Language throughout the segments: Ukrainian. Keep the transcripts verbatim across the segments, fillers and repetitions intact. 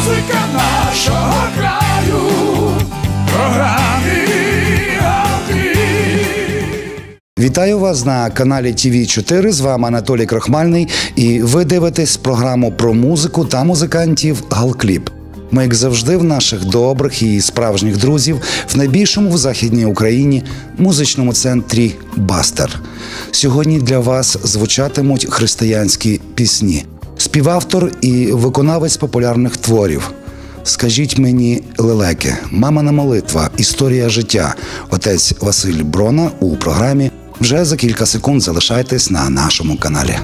музика нашого краю, програмі «Галкліп». Вітаю вас на каналі Ті Ві чотири, з вами Анатолій Крохмальний, і ви дивитесь програму про музику та музикантів «Галкліп». Ми, як завжди, в наших добрих і справжніх друзів в найбільшому в Західній Україні музичному центрі «Бастер». Сьогодні для вас звучатимуть християнські пісні. Співавтор і виконавець популярних творів «Скажіть мені, лелеки», «Мамина молитва», «Історія життя», отець Василь Брона у програмі вже за кілька секунд. Залишайтесь на нашому каналі.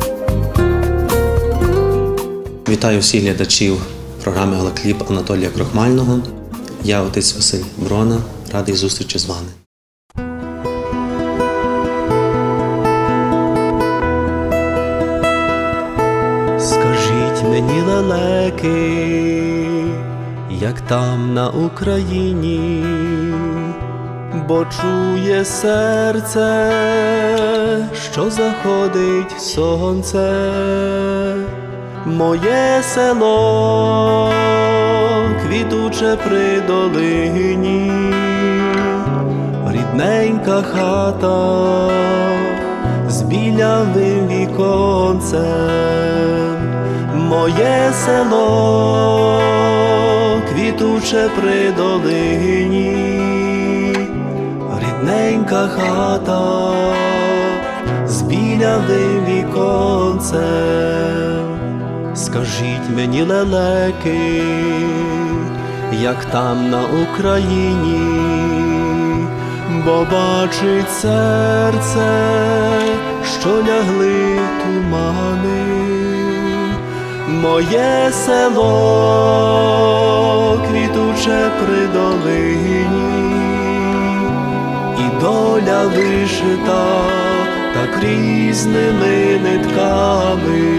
Вітаю всіх глядачів програми «Галкліп» Анатолія Крохмального. Я отець Василь Брона, радий зустрічі з вами. Скажіть мені, лелеки, як там на Україні, бо чує серце, що заходить сонце. Моє село, квітуче при долині, рідненька хата з білявим віконцем. Моє село, квітуче при долині, рідненька хата з білявим віконцем. Скажіть мені, лелеки, як там на Україні, бо бачить серце, що лягли тумани. Моє село, квітуче при долині, і доля вишита так різними нитками.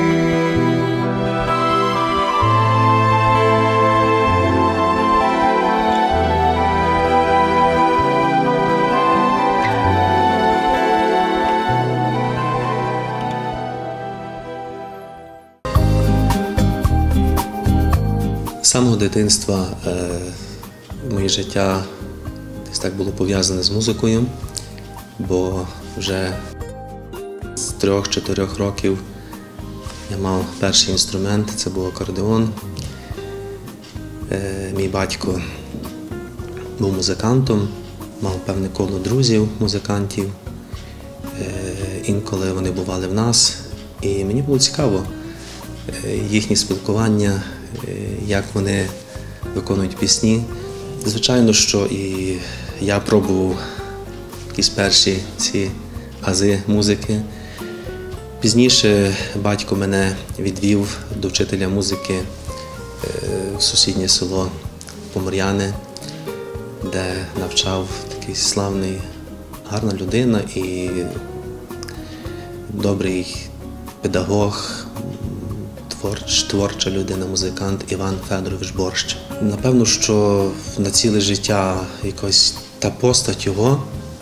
З самого дитинства е, моє життя десь так було пов'язане з музикою, бо вже з трьох-чотирьох років я мав перший інструмент, це був акордеон. Е, мій батько був музикантом, мав певне коло друзів, музикантів. Е, інколи вони бували в нас, і мені було цікаво е, їхнє спілкування, як вони виконують пісні. Звичайно, що і я пробував якісь перші ці ази музики. Пізніше батько мене відвів до вчителя музики в сусіднє село Помор'яни, де навчав такий славний, гарна людина і добрий педагог, творча людина, музикант Іван Федорович Борщ. Напевно, що на ціле життя якось та постать його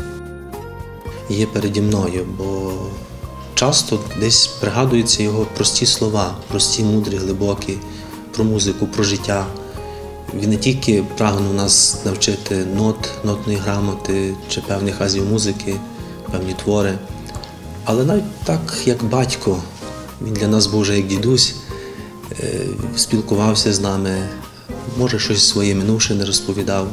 є переді мною, бо часто десь пригадуються його прості слова, прості, мудрі, глибокі, про музику, про життя. Він не тільки прагнув нас навчити нот, нотної грамоти чи певних азів музики, певні твори, але навіть так, як батько, він для нас був вже як дідусь, спілкувався з нами, може щось своє минувше не розповідав,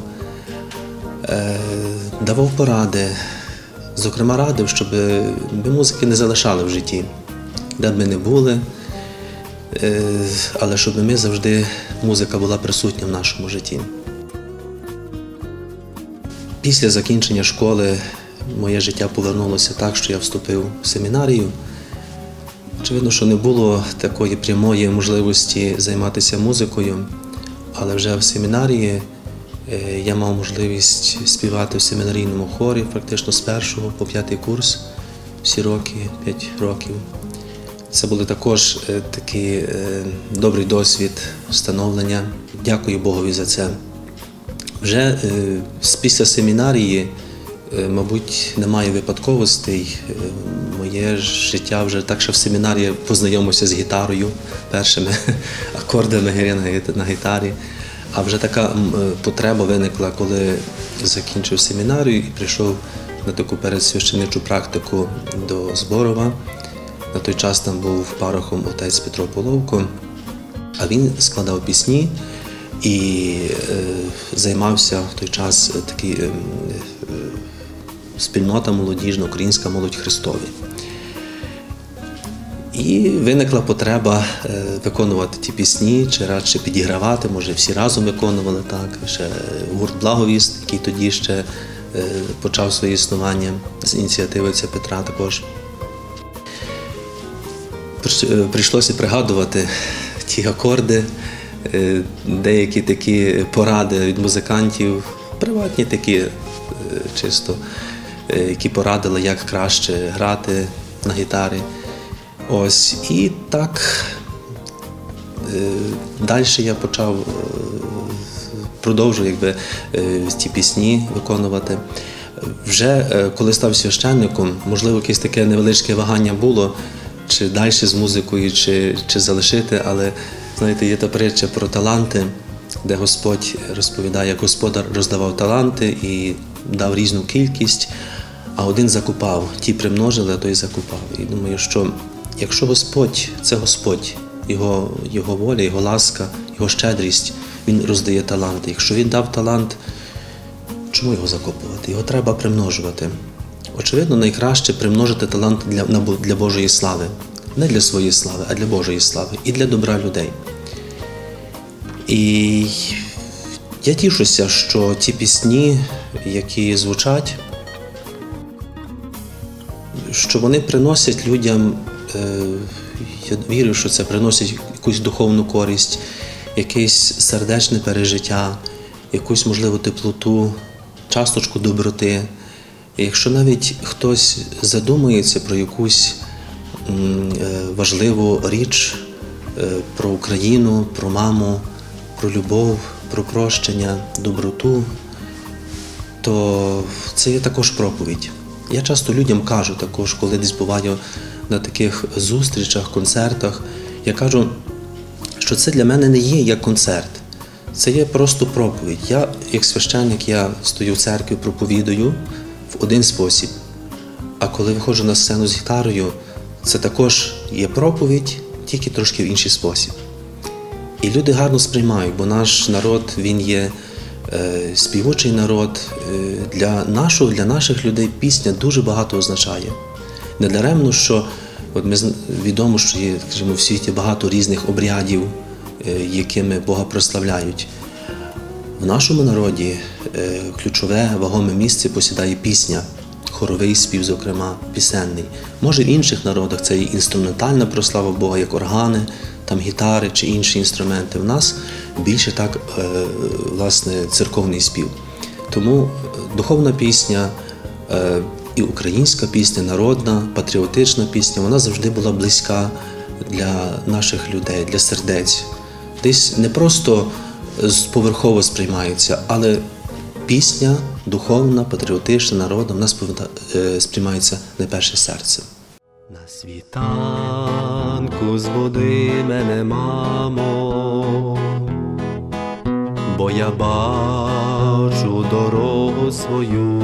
давав поради, зокрема радив, щоб ми музики не залишали в житті, де б ми не були, але щоб ми завжди, музика була присутня в нашому житті. Після закінчення школи моє життя повернулося так, що я вступив в семінарію. Очевидно, що не було такої прямої можливості займатися музикою, але вже в семінарії я мав можливість співати в семінарійному хорі, фактично з першого по п'ятий курс, всі роки, п'ять років. Це були також такий добрий досвід встановлення. Дякую Богові за це. Вже після семінарії мабуть, немає випадковостей. Моє життя вже так, що в семінарі познайомився з гітарою, першими акордами гри на гітарі. А вже така потреба виникла, коли закінчив семінарію і прийшов на таку передсвященичу практику до Зборова. На той час там був парохом отець Петро Половко, а він складав пісні і е, займався в той час такий, е, е, спільнота молодіжна, українська молодь Христові. І виникла потреба е, виконувати ті пісні, чи радше підігравати, може всі разом виконували так, ще гурт «Благовіст», який тоді ще е, почав своє існування з ініціативи отця Петра також. Прийшлося пригадувати ті акорди, деякі такі поради від музикантів, приватні такі чисто, які порадили, як краще грати на гітарі. Ось, і так далі я почав, продовжую якби, ті пісні виконувати. Вже коли став священником, можливо, якесь таке невеличке вагання було, чи далі з музикою, чи, чи залишити, але, знаєте, є та притча про таланти, де Господь розповідає, як Господар роздавав таланти і дав різну кількість, а один закупав, ті примножили, а той закупав. І думаю, що якщо Господь – це Господь, його, його воля, Його ласка, Його щедрість, Він роздає таланти. Якщо Він дав талант, чому його закопувати? Його треба примножувати. Очевидно, найкраще примножити талант для, для Божої слави. Не для своєї слави, а для Божої слави і для добра людей. І я тішуся, що ті пісні, які звучать, що вони приносять людям, я вірю, що це приносить якусь духовну користь, якесь сердечне пережиття, якусь, можливо, теплоту, часточку доброти. І якщо навіть хтось задумується про якусь важливу річ, про Україну, про маму, про любов, про прощення, доброту, то це є також проповідь. Я часто людям кажу також, коли десь буваю на таких зустрічах, концертах, я кажу, що це для мене не є як концерт, це є просто проповідь. Я, як священник, я стою в церкві, проповідую в один спосіб, а коли виходжу на сцену з гітарою, це також є проповідь, тільки трошки в інший спосіб. І люди гарно сприймають, бо наш народ, він є е, співочий народ. Е, для нашого, для наших людей пісня дуже багато означає. Недаремно, що от ми відомо, що є, скажімо, в світі багато різних обрядів, е, якими Бога прославляють. В нашому народі е, ключове, вагоме місце посідає пісня, хоровий спів, зокрема, пісенний. Може, в інших народах це і інструментальна прослава Бога, як органи, там гітари чи інші інструменти. В нас більше так, е, власне, церковний спів. Тому духовна пісня е, і українська пісня, народна, патріотична пісня, вона завжди була близька для наших людей, для сердець. Десь не просто поверхово сприймається, але пісня духовна, патріотична, народна, в нас сприймається найперше серцем. На світанку збуди мене, мамо, бо я бачу дорогу свою.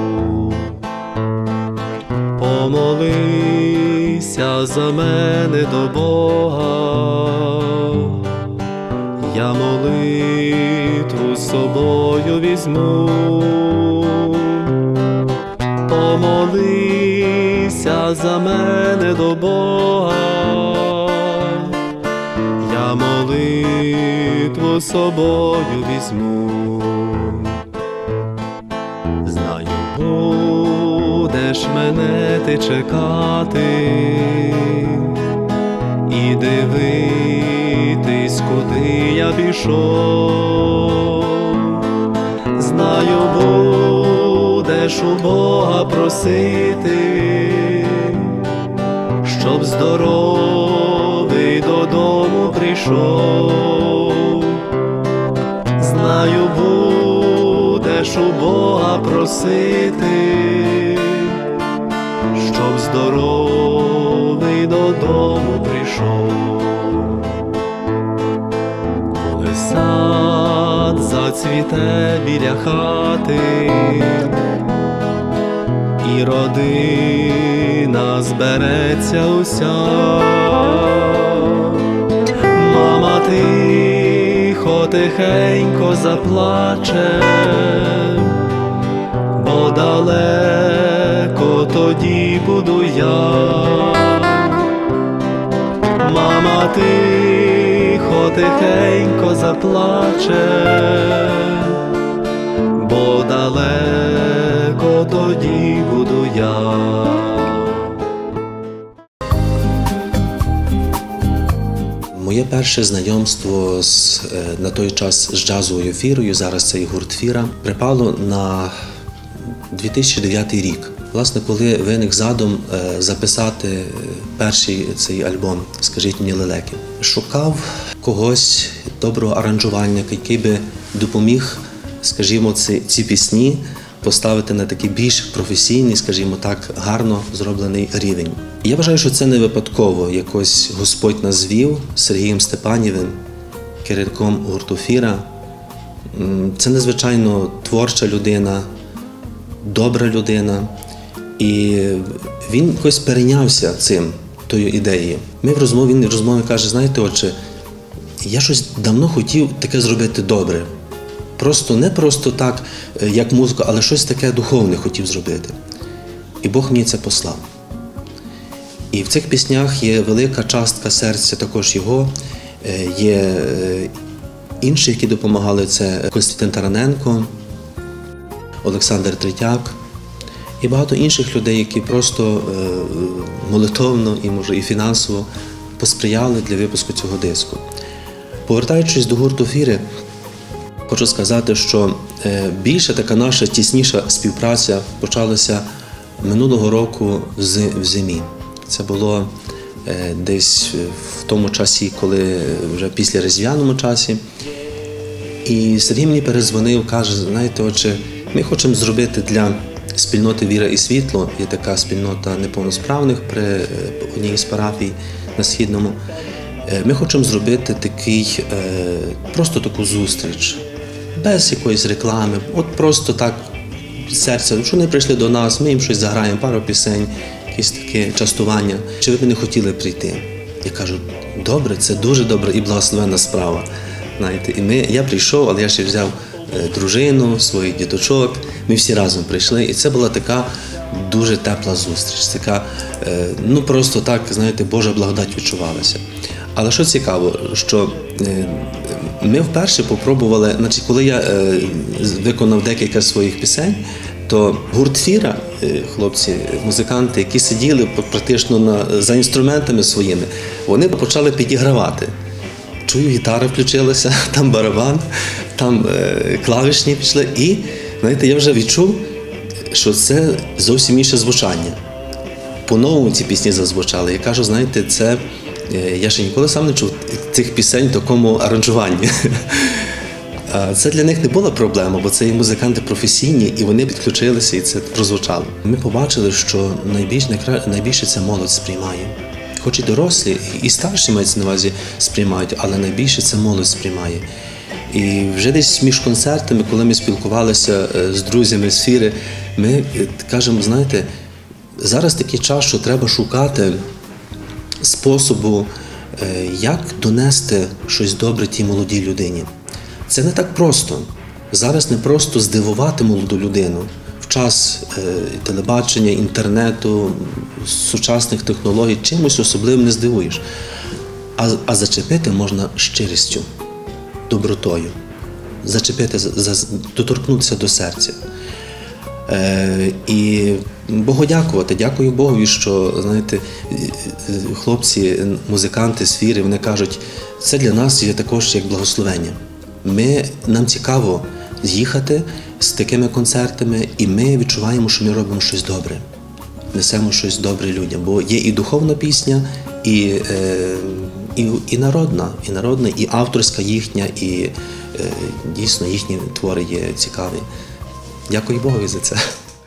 Помолися за мене до Бога, я молитву з собою візьму. Помолися за мене до Бога, я молитву з собою візьму. Знаю, будеш мене ти чекати і дивитись, куди я пішов. Знаю, будеш у Бога просити, щоб здоровий додому прийшов. Знаю, будеш будеш у Бога просити, щоб здоровий додому прийшов. Коли сад зацвіте біля хати, і родина збереться уся, мама тихо, тихенько заплаче, бо далеко тоді буду я. Мама тихо, тихенько заплаче, бо далеко тоді буду я. Моє перше знайомство з, на той час з джазовою фірою, зараз це і гурт «Фіра», припало на дві тисячі дев'ятий рік. Власне, коли виник задум записати перший цей альбом «Скажіть мені лелеки», шукав когось доброго аранжування, який би допоміг, скажімо, ці, ці пісні поставити на такий більш професійний, скажімо так, гарно зроблений рівень. І я вважаю, що це не випадково. Якось Господь нас звів Сергієм Степанівим, керівником гурту «Фіра». Це надзвичайно творча людина, добра людина. І він якось перейнявся цим, тою ідеєю. Ми в розмові, він в розмові каже: знаєте, отче, я щось давно хотів таке зробити добре. Просто не просто так, як музика, але щось таке духовне хотів зробити. І Бог мені це послав. І в цих піснях є велика частка серця також його, є інші, які допомагали, це Костянтин Тараненко, Олександр Третяк і багато інших людей, які просто молитовно і, може, і фінансово посприяли для випуску цього диску. Повертаючись до гурту «Фіри», хочу сказати, що більше така наша тісніша співпраця почалася минулого року в зимі. Це було десь в тому часі, коли вже після різдвяному часі. І Сергій мені перезвонив, каже: знаєте, отче, ми хочемо зробити для спільноти «Віра і світло», є така спільнота неповносправних при одній з парафій на Східному. Ми хочемо зробити такий, просто таку зустріч, без якоїсь реклами, от просто так серця, що вони прийшли до нас, ми їм щось заграємо, пару пісень, якісь таке частування. Чи ви б не хотіли прийти? Я кажу: добре, це дуже добра і благословенна справа. Знаєте, і ми, я прийшов, але я ще взяв дружину, своїх діточок, ми всі разом прийшли, і це була така дуже тепла зустріч, така, ну просто так, знаєте, Божа благодать відчувалася. Але що цікаво, що ми вперше попробували, значить, коли я виконав декілька своїх пісень, то гурт «Фіра», хлопці, музиканти, які сиділи практично на, за інструментами своїми, вони почали підігравати. Чую, гітара включилася, там барабан, там е, клавішні пішли. І, знаєте, я вже відчув, що це зовсім інше звучання. По-новому ці пісні зазвучали. Я кажу, знаєте, це, е, я ще ніколи сам не чув цих пісень в такому аранжуванні. Це для них не була проблема, бо це і музиканти професійні, і вони підключилися, і це прозвучало. Ми побачили, що найбільш, найбільше це молодь сприймає. Хоч і дорослі, і старші, мається на увазі, сприймають, але найбільше це молодь сприймає. І вже десь між концертами, коли ми спілкувалися з друзями з «Фіри», ми кажемо, знаєте, зараз такий час, що треба шукати способу, як донести щось добре тій молодій людині. Це не так просто. Зараз не просто здивувати молоду людину. В час е, телебачення, інтернету, сучасних технологій чимось особливим не здивуєш. А, а зачепити можна щирістю, добротою. Зачепити, за, доторкнутися до серця. Е, і Богу дякувати. Дякую Богові, що, знаєте, хлопці, музиканти з «Фіри», вони кажуть, це для нас є також як благословення. Ми, нам цікаво їхати з такими концертами, і ми відчуваємо, що ми робимо щось добре, несемо щось добре людям, бо є і духовна пісня, і, е, і, і народна, і народна, і авторська їхня, і е, дійсно їхні твори є цікаві. Дякую Богові за це.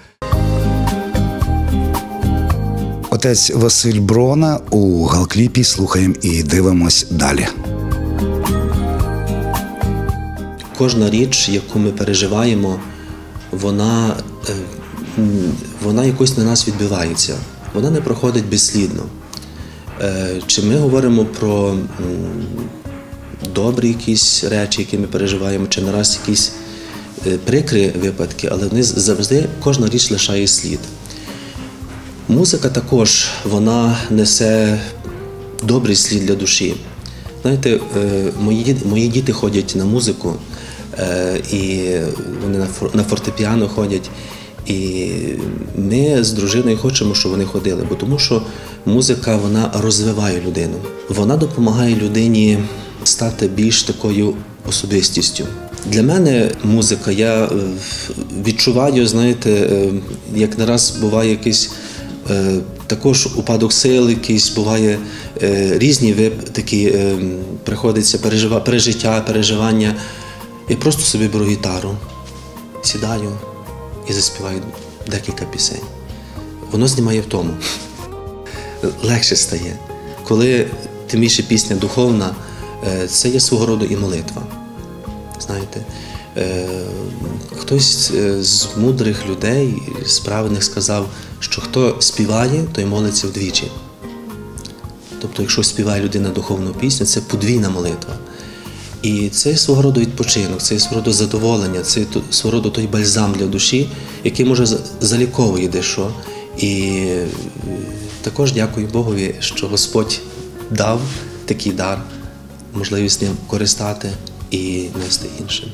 Отець Василь Брона у Галкліпі. Слухаємо і дивимось далі. Кожна річ, яку ми переживаємо, вона, вона якось на нас відбивається. Вона не проходить безслідно. Чи ми говоримо про добрі якісь речі, які ми переживаємо, чи нараз якісь прикрі випадки, але вони завжди, кожна річ лишає слід. Музика також, вона несе добрий слід для душі. Знаєте, мої, мої діти ходять на музику, і вони на фортепіано ходять, і ми з дружиною хочемо, щоб вони ходили, бо тому що музика, вона розвиває людину. Вона допомагає людині стати більш такою особистістю. Для мене музика, я відчуваю, знаєте, як не раз буває якийсь також упадок сил, якийсь буває різні вип, такі приходиться пережива, пережиття, переживання. Я просто собі беру гітару, сідаю і заспіваю декілька пісень. Воно знімає втому. Легше стає. Коли тим більше пісня духовна, це є свого роду і молитва. Знаєте, хтось з мудрих людей, з праведних сказав, що хто співає, той молиться вдвічі. Тобто, якщо співає людина духовну пісню, це подвійна молитва. І це свого роду відпочинок, це свого роду задоволення, це свого роду той бальзам для душі, який, може, заліковує дещо. І також дякую Богові, що Господь дав такий дар, можливість ним користати і нести іншим.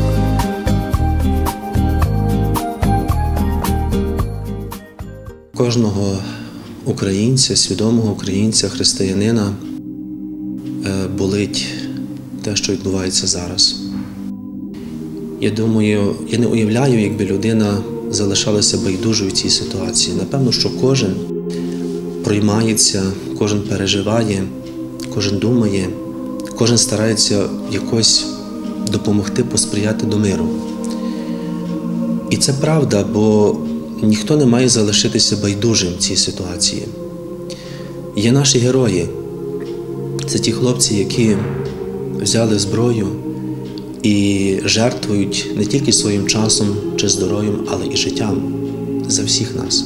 Кожного українця, свідомого українця, християнина болить те, що відбувається зараз. Я думаю, я не уявляю, якби людина залишалася байдужою в цій ситуації. Напевно, що кожен проймається, кожен переживає, кожен думає, кожен старається якось допомогти, посприяти до миру. І це правда, бо ніхто не має залишитися байдужим в цій ситуації. Є наші герої. Це ті хлопці, які взяли зброю і жертвують не тільки своїм часом чи здоров'ям, але і життям за всіх нас.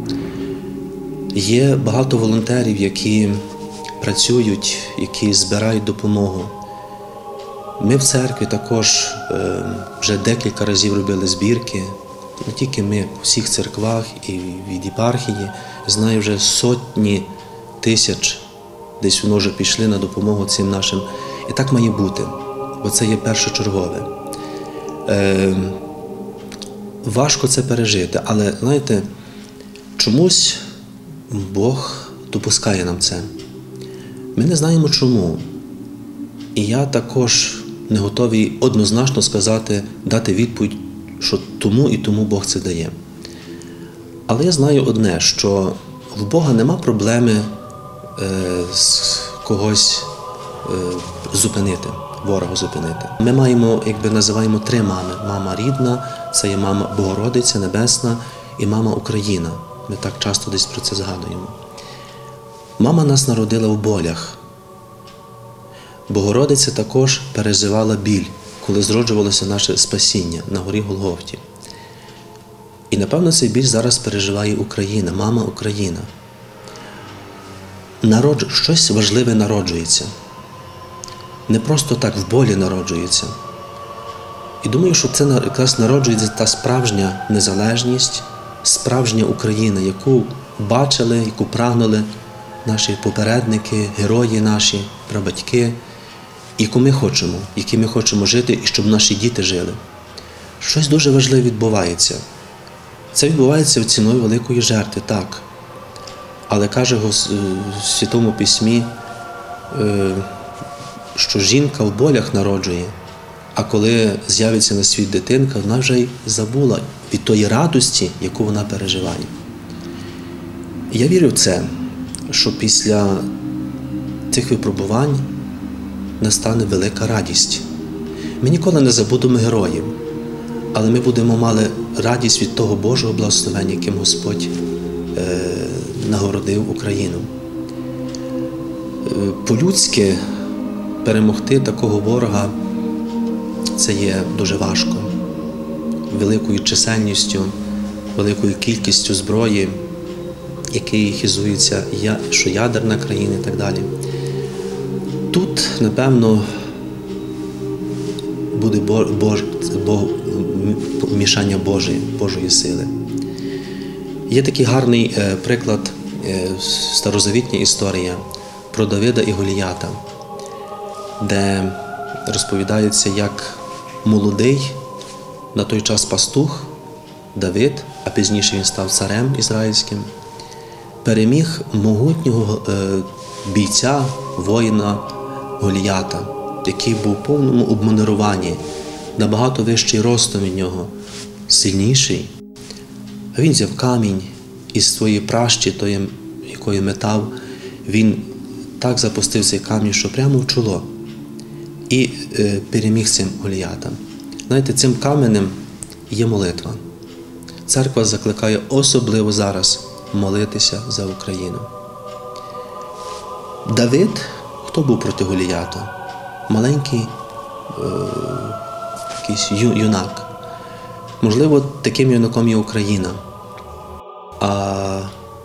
Є багато волонтерів, які працюють, які збирають допомогу. Ми в церкві також вже декілька разів робили збірки, не тільки ми, у всіх церквах і від єпархії. Знаю, вже сотні тисяч десь воно вже пішли на допомогу цим нашим. І так має бути, бо це є першочергове. Е, важко це пережити, але, знаєте, чомусь Бог допускає нам це. Ми не знаємо чому. І я також не готовий однозначно сказати, дати відповідь, що тому і тому Бог це дає. Але я знаю одне, що в Бога нема проблеми е, з когось е, зупинити, ворога зупинити. Ми маємо, якби називаємо, три мами. Мама рідна, це є мама Богородиця Небесна і мама Україна. Ми так часто десь про це згадуємо. Мама нас народила в болях. Богородиця також переживала біль, коли зроджувалося наше спасіння на горі Голгофті. І, напевно, цей біль зараз переживає Україна, мама Україна. Народ... Щось важливе народжується. Не просто так в болі народжується. І думаю, що це якраз народжується та справжня незалежність, справжня Україна, яку бачили, яку прагнули наші попередники, герої наші, прабатьки, яку ми хочемо, які ми хочемо жити, і щоб наші діти жили. Щось дуже важливе відбувається. Це відбувається в ціною великої жертви, так. Але каже в Святому Письмі, що жінка в болях народжує, а коли з'явиться на світ дитинка, вона вже й забула від тої радості, яку вона переживає. І я вірю в це, що після цих випробувань настане велика радість. Ми ніколи не забудемо героїв, але ми будемо мали радість від того Божого благословення, яким Господь е, нагородив Україну. Е, по-людськи перемогти такого ворога – це є дуже важко. Великою чисельністю, великою кількістю зброї, який хизується, що ядерна країна і так далі. Тут, напевно, буде Бож, Бог, мішання Божої, Божої сили. Є такий гарний е, приклад, е, старозавітня історія про Давида і Голіята, де розповідається, як молодий, на той час пастух Давид, а пізніше він став царем ізраїльським, переміг могутнього е, бійця, воїна Голіята, який був в повному обмундируванні, набагато вищий ростом від нього, сильніший. А він взяв камінь із своєї пращі, тої, якою метав, він так запустив цей камінь, що прямо в чоло, і е, переміг цим Голіята. Знаєте, цим каменем є молитва. Церква закликає особливо зараз молитися за Україну. Давид, хто був проти Голіята? Маленький е, якийсь ю, юнак. Можливо, таким юнаком є Україна. А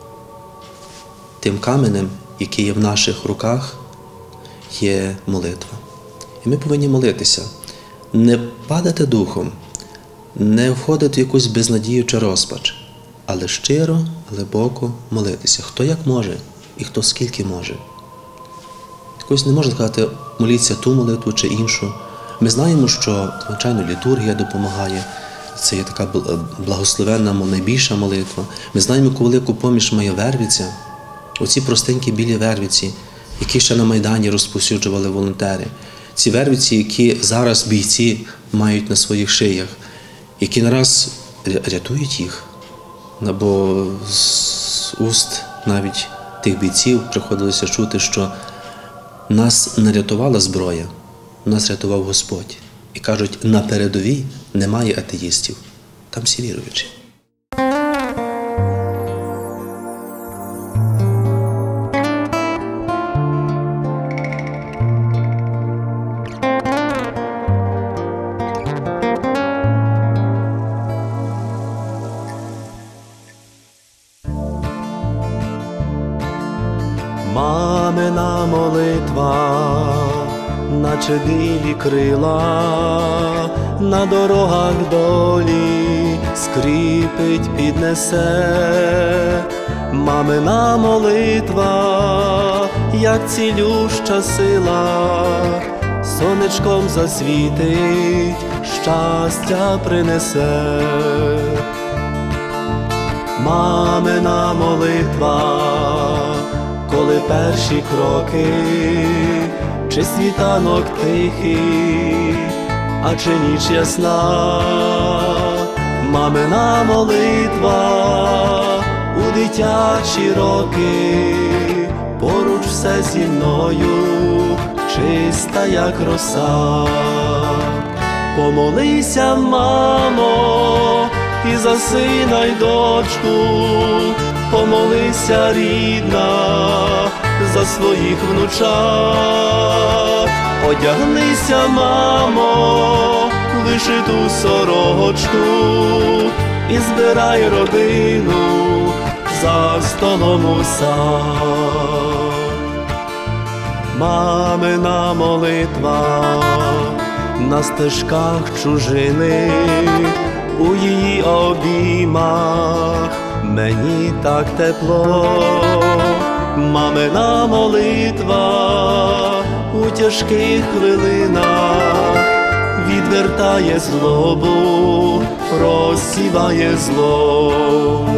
тим каменем, який є в наших руках, є молитва. І ми повинні молитися. Не падати духом, не входити в якусь безнадію чи розпач, але щиро, глибоко молитися. Хто як може і хто скільки може. Якось не можна сказати, моліться ту молитву чи іншу. Ми знаємо, що, звичайно, літургія допомагає. Це є така благословенна, найбільша молитва. Ми знаємо, яку велику поміч має вервиця. Оці простенькі білі вервиці, які ще на Майдані розповсюджували волонтери. Ці вервиці, які зараз бійці мають на своїх шиях, які нараз рятують їх. Бо з уст навіть тих бійців приходилося чути, що нас не рятувала зброя, нас рятував Господь. І кажуть, на передовій немає атеїстів, там всі віруючі. Мамина молитва, наче білі крила, на дорогах долі скріпить, піднесе. Мамина молитва, як цілюща сила, сонечком засвітить, щастя принесе. Мамина молитва, коли перші кроки, чи світанок тихий, а чи ніч ясна, мамина молитва у дитячі роки, поруч все зі мною, чиста як роса. Помолися, мамо, і за сина й дочку, помолися, рідна, за своїх внучат. Одягнися, мамо, вишиту сорочку і збирай родину за столом у сад. Мамина молитва на стежках чужини, у її обіймах мені так тепло. Мамина молитва у тяжких хвилинах відвертає злобу, розсіває зло.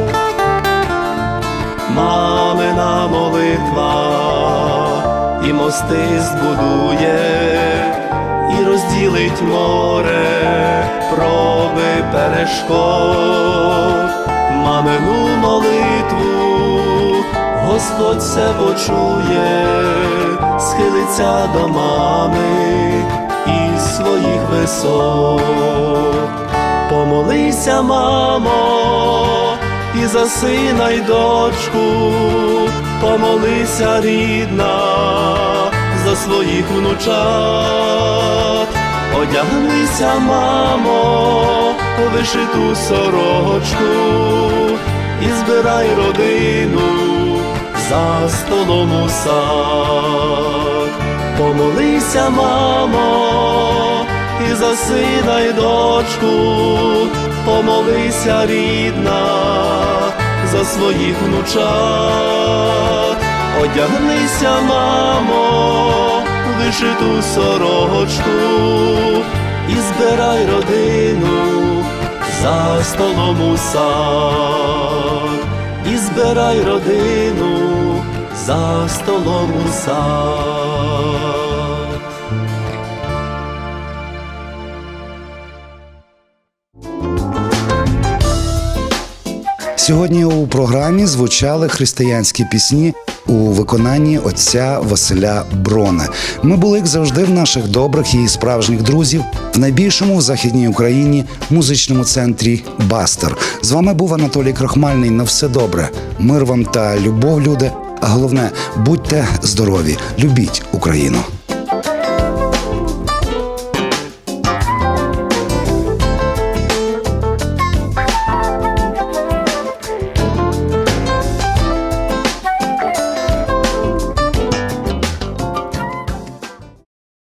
Мамина молитва і мости збудує, і розділить море, проби перешкод. Мамину молитву Господь все почує, схилиться до мами із своїх висот. Помолися, мамо, і за сина й дочку, помолися, рідна, за своїх внучат. Одягнися, мамо, у вишиту сорочку і збирай родину за столом у сад. Помолися, мамо, і за сина й дочку, помолися, рідна, за своїх внучат. Одягнися, мамо, в вишиту сорочку і збирай родину за столом у сад. І збирай родину за столом у сад. Сьогодні у програмі звучали християнські пісні у виконанні отця Василя Брона. Ми були, як завжди, в наших добрих і справжніх друзів в найбільшому в Західній Україні музичному центрі «Бастер». З вами був Анатолій Крохмальний. На все добре. Мир вам та любов, люди. А головне, будьте здорові. Любіть Україну.